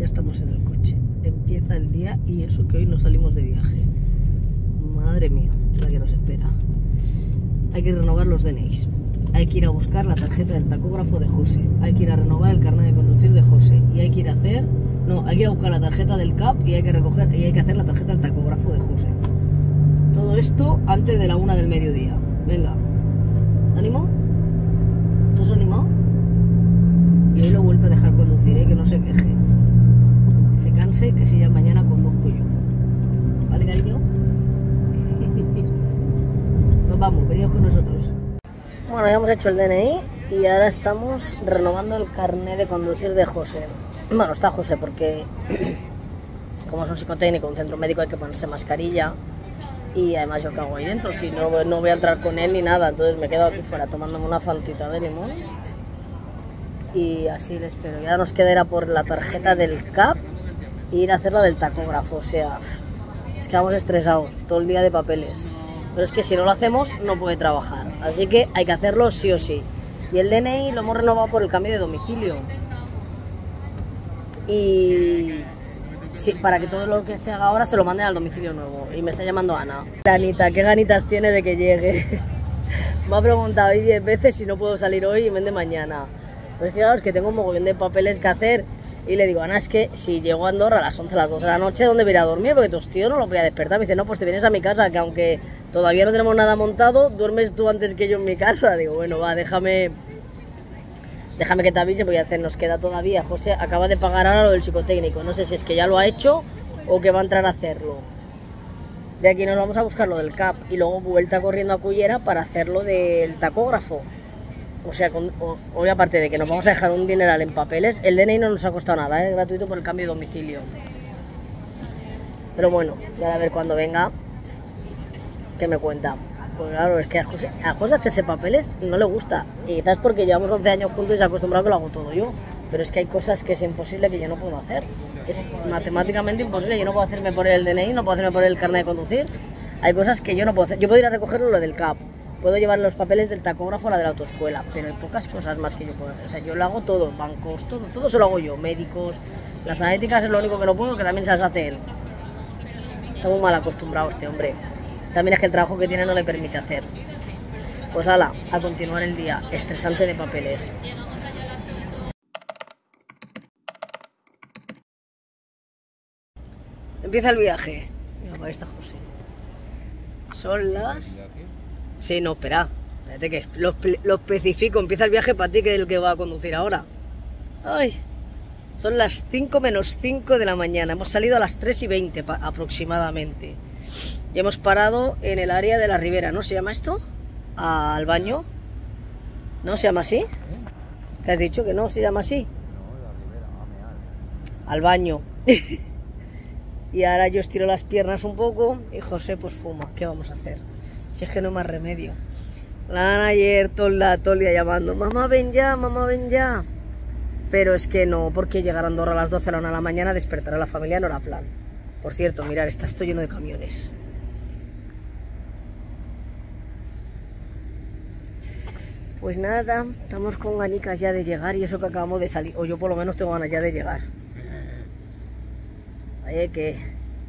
estamos en el coche. Empieza el día y eso que hoy no salimos de viaje. Madre mía, la que nos espera. Hay que renovar los DNIs. Hay que ir a buscar la tarjeta del tacógrafo de José. Hay que ir a renovar el carnet de conducir de José. Y hay que ir a hacer... No, hay que ir a buscar la tarjeta del CAP y hay que recoger y hay que hacer la tarjeta del tacógrafo de José. Todo esto antes de la 1 del mediodía. Venga. ¿Ánimo? ¿Estás animado? Y hoy lo he vuelto a dejar conducir, que no se queje. Que se canse, que si ya mañana conduzco yo. ¿Vale, cariño? Nos vamos, venid con nosotros. Bueno, ya hemos hecho el DNI y ahora estamos renovando el carnet de conducir de José. Bueno, está José porque como es un psicotécnico, un centro médico, hay que ponerse mascarilla. Y además yo cago ahí dentro, si no voy a entrar con él ni nada, entonces me he quedado aquí fuera tomándome una fantita de limón. Y así le espero. Y ahora nos queda ir a por la tarjeta del CAP e ir a hacer la del tacógrafo. O sea, es que vamos estresados, todo el día de papeles. Pero es que si no lo hacemos, no puede trabajar. Así que hay que hacerlo sí o sí. Y el DNI lo hemos renovado por el cambio de domicilio. Y... sí, para que todo lo que se haga ahora se lo manden al domicilio nuevo. Y me está llamando Ana. Anita, ¿qué ganitas tiene de que llegue? Me ha preguntado hoy 10 veces si no puedo salir hoy y vende mañana. Pero es que claro, es que tengo un mogollón de papeles que hacer. Y le digo, Ana, es que si llego a Andorra a las 11, a las 12 de la noche, ¿dónde voy a ir a dormir? Porque tus tíos no los voy a despertar. Me dice, no, pues te vienes a mi casa, que aunque todavía no tenemos nada montado, duermes tú antes que yo en mi casa. Digo, bueno, va, déjame que te avise, porque nos queda todavía. José acaba de pagar ahora lo del psicotécnico. No sé si es que ya lo ha hecho o que va a entrar a hacerlo. De aquí nos vamos a buscar lo del CAP y luego vuelta corriendo a Cullera para hacerlo del tacógrafo. O sea, hoy aparte de que nos vamos a dejar un dineral en papeles, el DNI no nos ha costado nada, es gratuito por el cambio de domicilio. Pero bueno, ya a ver cuando venga, ¿qué me cuenta? Pues claro, es que a José hacerse papeles no le gusta. Y quizás porque llevamos 11 años juntos y se ha acostumbrado que lo hago todo yo. Pero es que hay cosas que es imposible que yo no puedo hacer. Es matemáticamente imposible. Yo no puedo hacerme por el DNI, no puedo hacerme por el carnet de conducir. Hay cosas que yo no puedo hacer. Yo puedo ir a recogerlo lo del CAP. Puedo llevar los papeles del tacógrafo a la de la autoescuela. Pero hay pocas cosas más que yo puedo hacer. O sea, yo lo hago todo. Bancos, todo se lo hago yo. Médicos. Las analíticas es lo único que no puedo, que también se las hace él. Está muy mal acostumbrado este hombre. También es que el trabajo que tiene no le permite hacer. Pues ala, a continuar el día estresante de papeles. Empieza el viaje. Mira, ahí está José. Son las... Sí, no, espera. Espérate que lo especifico. Empieza el viaje para ti, que es el que va a conducir ahora. Ay, son las 5 menos 5 de la mañana. Hemos salido a las 3:20 aproximadamente. Y hemos parado en el área de la Ribera, ¿no se llama esto? Al baño. ¿No se llama así? ¿Qué has dicho? ¿Que no se llama así? No, la Ribera, a mear. Al baño. Y ahora yo estiro las piernas un poco y José pues fuma. ¿Qué vamos a hacer? Si es que no hay más remedio. La Ana ayer todo el día llamando, mamá ven ya, mamá ven ya. Pero es que no, porque llegar a Andorra a las 12 a la 1 de la mañana, despertar a la familia no era plan. Por cierto, mirad, está esto lleno de camiones. Pues nada, estamos con ganicas ya de llegar y eso que acabamos de salir. O yo por lo menos tengo ganas ya de llegar. Oye, que...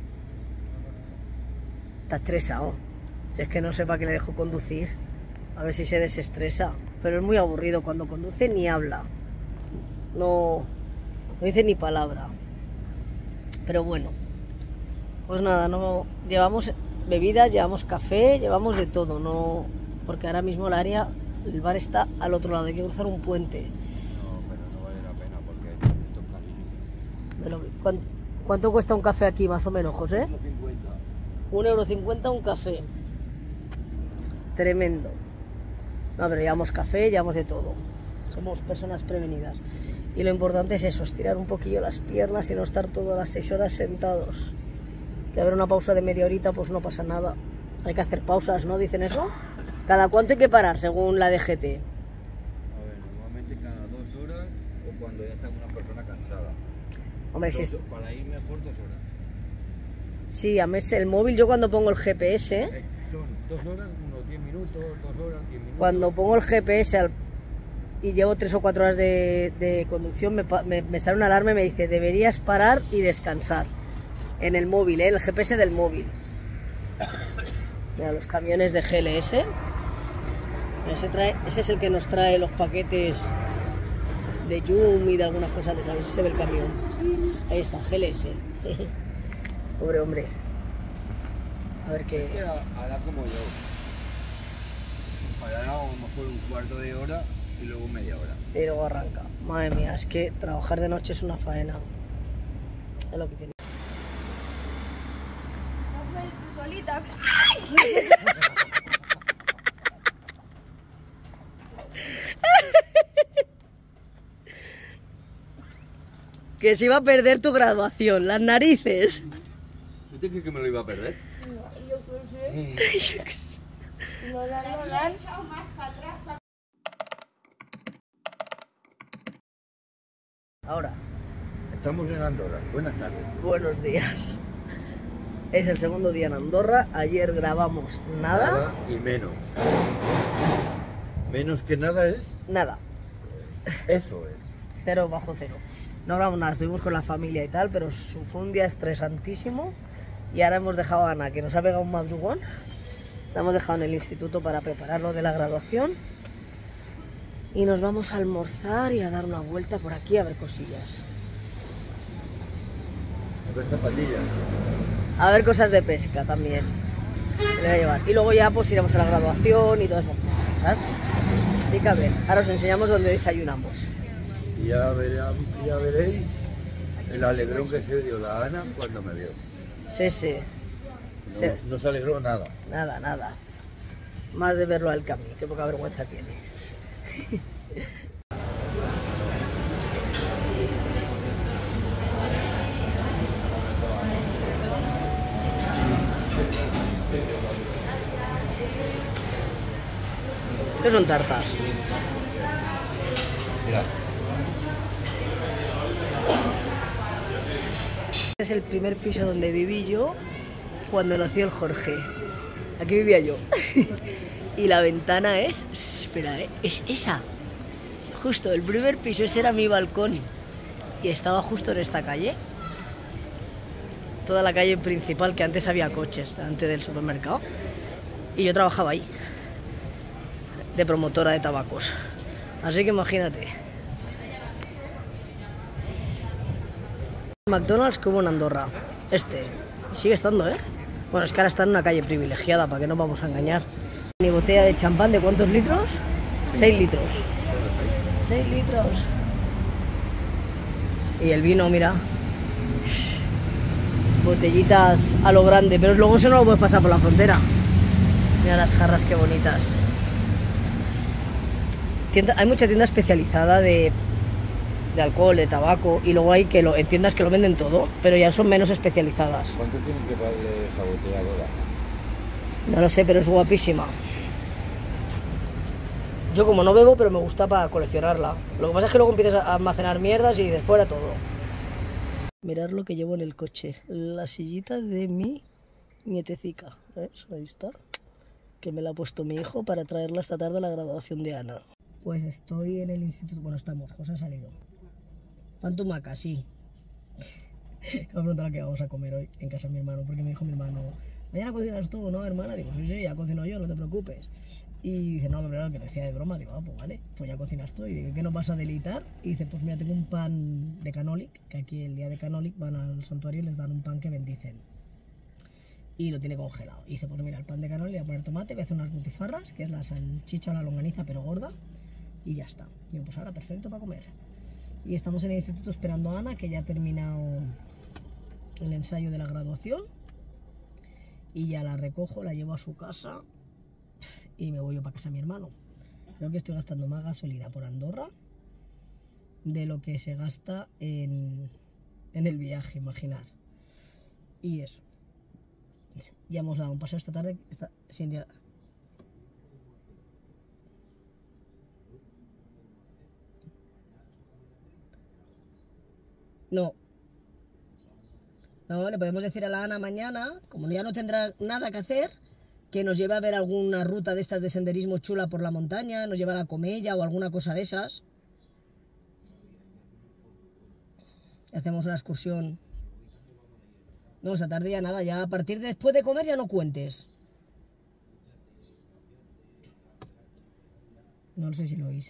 está estresado. Si es que no sé para qué le dejo conducir. A ver si se desestresa. Pero es muy aburrido cuando conduce, ni habla. No dice ni palabra. Pero bueno. Pues nada, no llevamos bebidas, llevamos café, llevamos de todo. No, porque ahora mismo el área... el bar está al otro lado, hay que cruzar un puente. No, pero no vale la pena porque esto es carísimo. Pero, ¿cuánto cuesta un café aquí más o menos, José? 1,50 € un café. Tremendo. No, pero llevamos café, llevamos de todo. Somos personas prevenidas. Y lo importante es eso, estirar un poquillo las piernas y no estar todas las 6 horas sentados. Que haber una pausa de media horita, pues no pasa nada. Hay que hacer pausas, ¿no? ¿Dicen eso? ¿Cada cuánto hay que parar según la DGT? A ver, normalmente cada 2 horas o cuando ya está una persona cansada. Hombre, si para ir mejor 2 horas. Sí, a mí el móvil, yo cuando pongo el GPS... Son 2 horas, unos 10 minutos, 2 horas, 10 minutos. Cuando pongo el GPS y llevo 3 o 4 horas de conducción, me sale una alarma y me dice, deberías parar y descansar. En el móvil, el GPS del móvil. Mira, los camiones de GLS. Ese es el que nos trae los paquetes de Joom y de algunas cosas de esas. Se ve el camión. Ahí está, GLS. Pobre hombre. A ver qué... Hará como yo. Hará a lo mejor un cuarto de hora y luego media hora. Y luego arranca. Madre mía, es que trabajar de noche es una faena. Es lo que tiene. Tú solita. Que se iba a perder tu graduación, las narices. ¿Tú te crees que me lo iba a perder? Yo creo que no dan. Ahora, Estamos en Andorra. Buenas tardes. buenos días. Es el segundo día en Andorra. Ayer grabamos nada. Y menos. Menos que nada es. Nada. Eso es. 0 bajo 0. No grabamos nada, estuvimos con la familia y tal, pero fue un día estresantísimo. Y ahora hemos dejado a Ana, que nos ha pegado un madrugón. La hemos dejado en el instituto para prepararlo de la graduación. Y nos vamos a almorzar y a dar una vuelta por aquí a ver cosillas. Con zapatillas. A ver cosas de pesca también. Me voy a llevar. Y luego ya pues iremos a la graduación y todas esas cosas. Así que a ver, ahora os enseñamos dónde desayunamos. Y ya veréis el alegrón que se dio la Ana cuando me vio. Sí, sí. No, Sí. no se alegró nada. Nada, nada. Más de verlo al Cami, qué poca vergüenza tiene. ¿Qué son tartas? Mira. Es el primer piso donde viví yo cuando nació el Jorge. Aquí vivía yo. Y la ventana es... Espera, es esa. Justo, el primer piso, ese era mi balcón. Y estaba justo en esta calle. Toda la calle principal, que antes había coches, antes del supermercado. Y yo trabajaba ahí. De promotora de tabacos. Así que imagínate. McDonald's que hubo en Andorra. Sigue estando, ¿eh? Bueno, es que ahora está en una calle privilegiada, para que no vamos a engañar. Mi botella de champán, ¿de cuántos litros? 6 litros. 6 litros. Y el vino, mira. Botellitas a lo grande, pero luego eso no lo puedes pasar por la frontera. Mira las jarras, qué bonitas. Hay mucha tienda especializada de alcohol, de tabaco, y luego hay que en tiendas que lo venden todo, pero ya son menos especializadas. ¿Cuánto tiene que valer esa botella ahora? No lo sé, pero es guapísima. Yo como no bebo, pero me gusta para coleccionarla. Lo que pasa es que luego empiezas a almacenar mierdas y de fuera todo. Mirad lo que llevo en el coche. La sillita de mi nietecica. ¿Ves? Ahí está. Que me la ha puesto mi hijo para traerla esta tarde a la graduación de Ana. Pues estoy en el instituto. Bueno, estamos. José ha salido. Pan tumaca, sí. Me ha preguntado qué vamos a comer hoy en casa de mi hermano. Porque me dijo mi hermano, mañana cocinas tú, ¿no, hermana? Digo, sí, ya cocino yo, no te preocupes. Y dice, no, pero que decía de broma. Digo, pues vale, pues ya cocinas tú. Y digo, ¿qué nos vas a delitar? Y dice, pues mira, tengo un pan de canolic, que aquí el día de canolic van al santuario y les dan un pan que bendicen. Y lo tiene congelado. Y dice, pues mira, el pan de canolic, voy a poner tomate, voy a hacer unas butifarras, que es la salchicha o la longaniza, pero gorda. Y ya está. Digo, pues ahora, perfecto para comer. Y estamos en el instituto esperando a Ana, que ya ha terminado el ensayo de la graduación. Y ya la recojo, la llevo a su casa y me voy yo para casa de mi hermano. Creo que estoy gastando más gasolina por Andorra de lo que se gasta en el viaje, imaginar. Y eso. Ya hemos dado un paseo esta tarde. No. No, le podemos decir a la Ana mañana, como ya no tendrá nada que hacer, que nos lleve a ver alguna ruta de estas de senderismo chula por la montaña, nos lleve a la Comella o alguna cosa de esas. Hacemos una excursión. No, esta tarde ya nada, ya a partir de después de comer ya no cuentes. No sé si lo oís.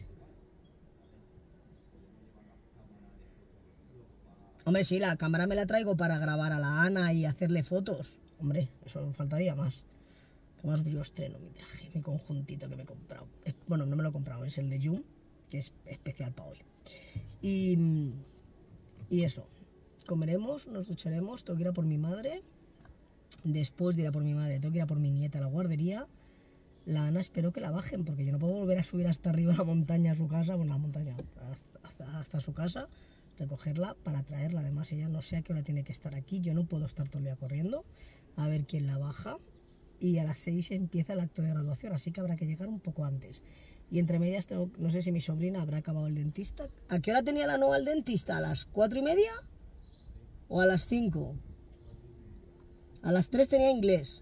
Hombre, sí, la cámara me la traigo para grabar a la Ana y hacerle fotos. Hombre, eso no faltaría más. Además, yo estreno mi traje, mi conjuntito que me he comprado. Bueno, no me lo he comprado, es el de Joom, que es especial para hoy. Y eso. Comeremos, nos ducharemos, tengo que ir a por mi madre. Después de ir a por mi madre, tengo que ir a por mi nieta a la guardería. La Ana espero que la bajen, porque yo no puedo volver a subir hasta arriba a la montaña a su casa, bueno, la montaña, hasta su casa, recogerla para traerla. Además, ella no sé a qué hora tiene que estar aquí, yo no puedo estar todo el día corriendo, a ver quién la baja. Y a las 6 empieza el acto de graduación, así que habrá que llegar un poco antes. Y entre medias tengo, no sé si mi sobrina habrá acabado el dentista. ¿A qué hora tenía la nueva el dentista? ¿A las 4:30? ¿O a las 5? A las 3 tenía inglés.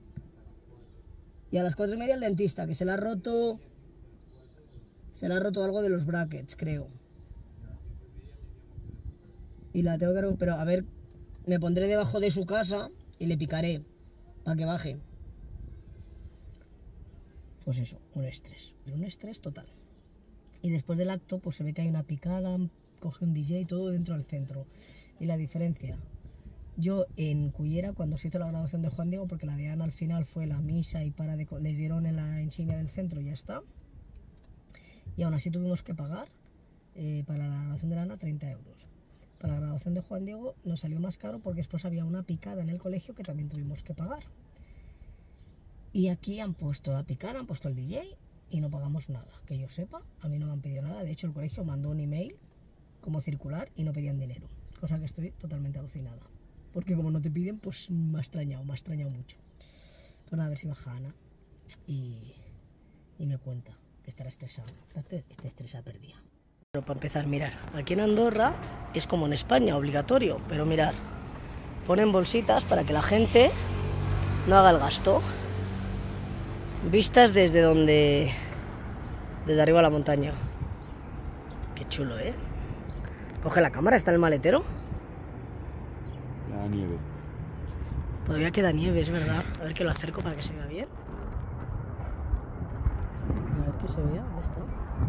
Y a las 4:30 el dentista, que se le ha roto algo de los brackets, creo. Y la tengo que... Pero a ver, me pondré debajo de su casa y le picaré para que baje. Pues eso, un estrés total. Y después del acto, pues se ve que hay una picada, coge un DJ, todo dentro del centro. Y la diferencia, yo en Cullera, cuando se hizo la graduación de Juan Diego, porque la de Ana al final fue la misa y les dieron en la insignia del centro y ya está. Y aún así tuvimos que pagar para la graduación de la Ana 30 euros. Para la graduación de Juan Diego nos salió más caro porque después había una picada en el colegio que también tuvimos que pagar. Y aquí han puesto la picada, han puesto el DJ y no pagamos nada. Que yo sepa, a mí no me han pedido nada. De hecho, el colegio mandó un email como circular y no pedían dinero. Cosa que estoy totalmente alucinada. Porque como no te piden, pues me ha extrañado mucho. Pues nada, a ver si baja Ana y me cuenta que estará estresada. Está estresada perdida. Bueno, para empezar, mirar, aquí en Andorra es como en España, obligatorio. Pero mirar, ponen bolsitas para que la gente no haga el gasto. Vistas desde arriba a la montaña. Qué chulo, ¿eh? Coge la cámara, está en el maletero. La nieve. Todavía queda nieve, es verdad. A ver que lo acerco para que se vea bien. A ver que se vea, ¿dónde está?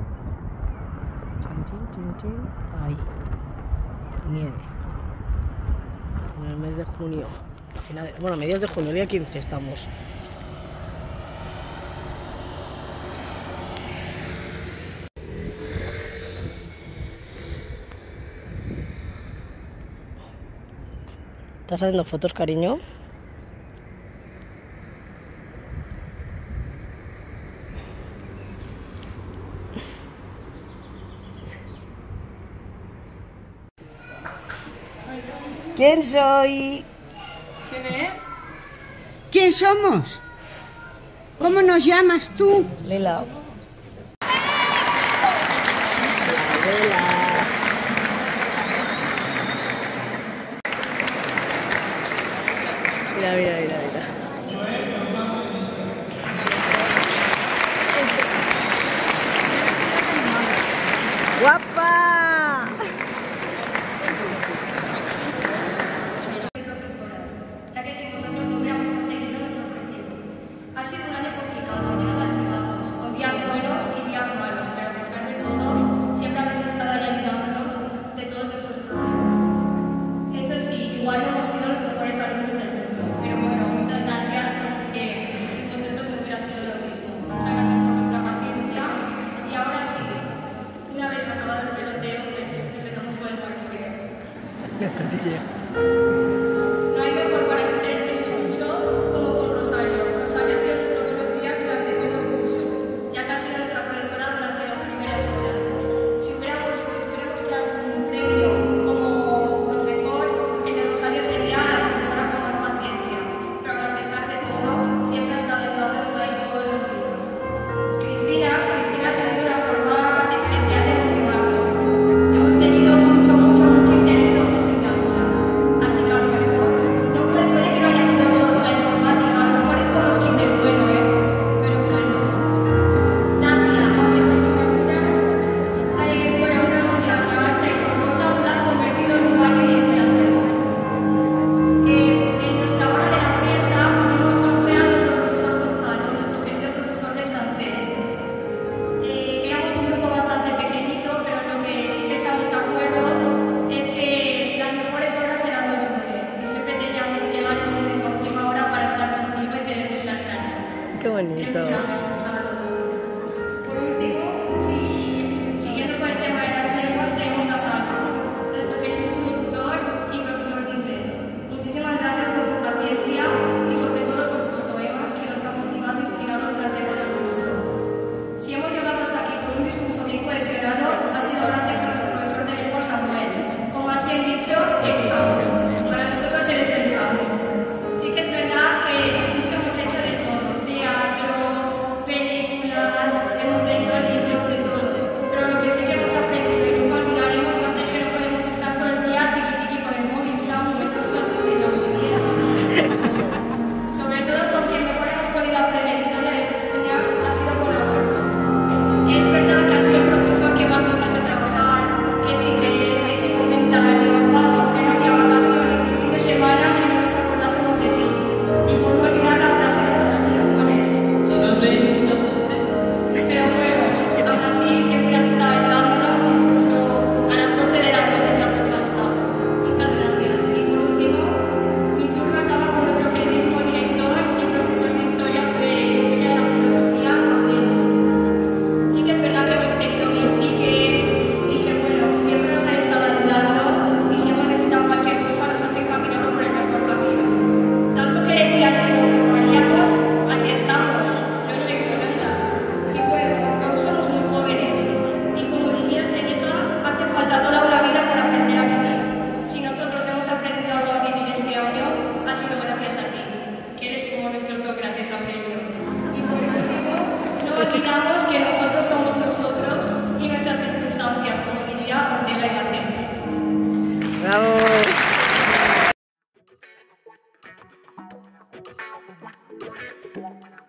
Ahí. Nieve. En el mes de junio. Bueno, mediados de junio, el día 15 estamos. ¿Estás haciendo fotos, cariño? ¿Quién soy? ¿Quién es? ¿Quién somos? ¿Cómo nos llamas tú? Lela. Mira, mira, mira, mira. ¡Guapa! Ya que si vosotros no hubiéramos conseguido nuestro objetivo. Ha sido un año complicado, lleno de altibajos, con días buenos y días malos, pero a pesar de todo, siempre habéis estado ahí ayudándonos de todos nuestros problemas. Eso sí, igual no hemos sido los mejores alumnos del mundo, pero bueno, muchas gracias porque Thank you.